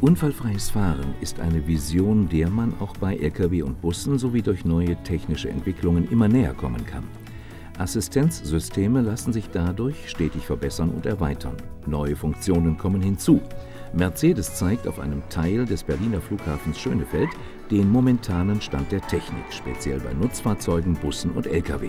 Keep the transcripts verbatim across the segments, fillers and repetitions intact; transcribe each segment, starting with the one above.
Unfallfreies Fahren ist eine Vision, der man auch bei L K W und Bussen sowie durch neue technische Entwicklungen immer näher kommen kann. Assistenzsysteme lassen sich dadurch stetig verbessern und erweitern. Neue Funktionen kommen hinzu. Mercedes zeigt auf einem Teil des Berliner Flughafens Schönefeld den momentanen Stand der Technik, speziell bei Nutzfahrzeugen, Bussen und L K W.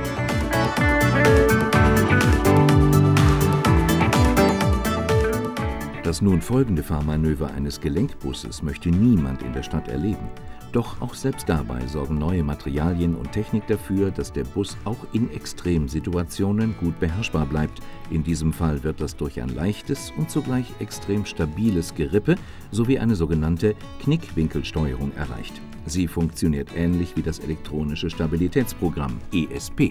Das nun folgende Fahrmanöver eines Gelenkbusses möchte niemand in der Stadt erleben. Doch auch selbst dabei sorgen neue Materialien und Technik dafür, dass der Bus auch in Extremsituationen gut beherrschbar bleibt. In diesem Fall wird das durch ein leichtes und zugleich extrem stabiles Gerippe sowie eine sogenannte Knickwinkelsteuerung erreicht. Sie funktioniert ähnlich wie das elektronische Stabilitätsprogramm E S P.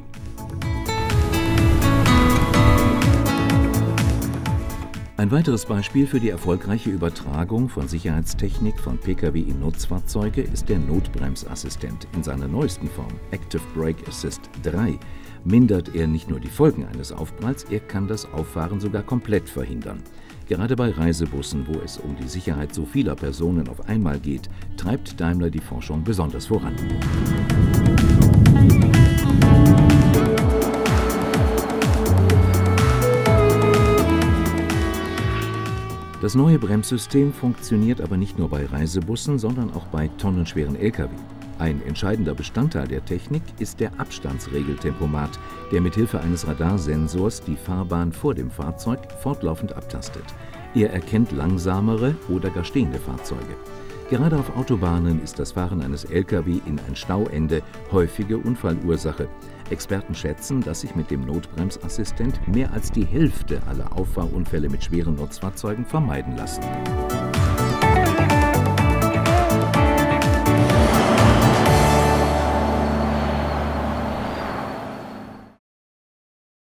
Ein weiteres Beispiel für die erfolgreiche Übertragung von Sicherheitstechnik von Pkw in Nutzfahrzeuge ist der Notbremsassistent. In seiner neuesten Form, Active Brake Assist drei, mindert er nicht nur die Folgen eines Aufpralls, er kann das Auffahren sogar komplett verhindern. Gerade bei Reisebussen, wo es um die Sicherheit so vieler Personen auf einmal geht, treibt Daimler die Forschung besonders voran. Das neue Bremssystem funktioniert aber nicht nur bei Reisebussen, sondern auch bei tonnenschweren L K W. Ein entscheidender Bestandteil der Technik ist der Abstandsregeltempomat, der mithilfe eines Radarsensors die Fahrbahn vor dem Fahrzeug fortlaufend abtastet. Er erkennt langsamere oder gar stehende Fahrzeuge. Gerade auf Autobahnen ist das Fahren eines L K W in ein Stauende häufige Unfallursache. Experten schätzen, dass sich mit dem Notbremsassistent mehr als die Hälfte aller Auffahrunfälle mit schweren Nutzfahrzeugen vermeiden lassen.